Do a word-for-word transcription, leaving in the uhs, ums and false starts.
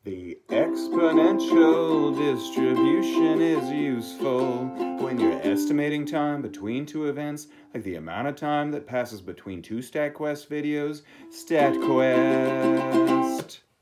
The exponential distribution is useful when you're estimating time between two events, like the amount of time that passes between two StatQuest videos. StatQuest!